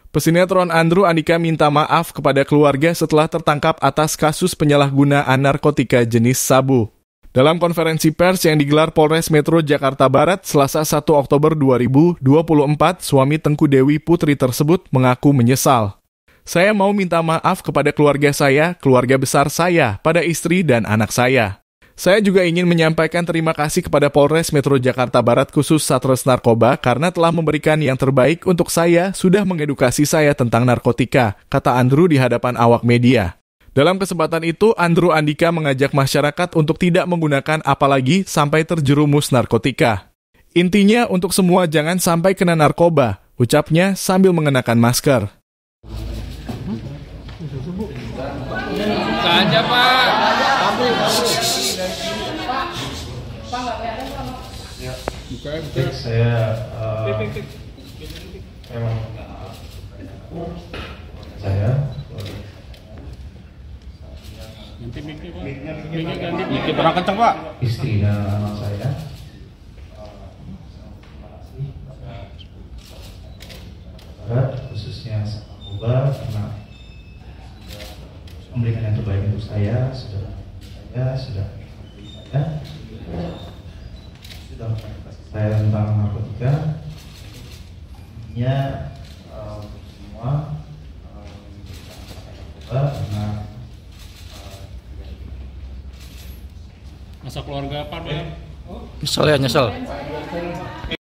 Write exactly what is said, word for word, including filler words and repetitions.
Pesinetron Andrew Andika minta maaf kepada keluarga setelah tertangkap atas kasus penyalahgunaan narkotika jenis sabu. Dalam konferensi pers yang digelar Polres Metro Jakarta Barat Selasa satu Oktober dua ribu dua puluh empat, suami Tengku Dewi Putri tersebut mengaku menyesal. Saya mau minta maaf kepada keluarga saya, keluarga besar saya, pada istri dan anak saya. Saya juga ingin menyampaikan terima kasih kepada Polres Metro Jakarta Barat khusus Satres Narkoba karena telah memberikan yang terbaik untuk saya, sudah mengedukasi saya tentang narkotika, kata Andrew di hadapan awak media. Dalam kesempatan itu, Andrew Andika mengajak masyarakat untuk tidak menggunakan apalagi sampai terjerumus narkotika. Intinya untuk semua jangan sampai kena narkoba, ucapnya sambil mengenakan masker. Saja Pak. Saya uh, memang saya Kurang kencang Pak. istri dan anak saya Barat, khususnya narkoba karena memberikan yang terbaik untuk saya, sudah saya sudah saya sudah mengedukasi saya tentang narkotika. Intinya um, semua um, narkoba karena Masa keluarga Pak, Nyesel ya, nyesel.